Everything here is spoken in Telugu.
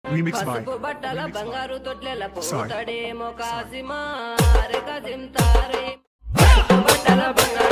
Remix by పసుపు బట్టల బంగారు తొట్లెల పోతడేమో కాసిమా రే కాసిం తారే బట్టల బంగారు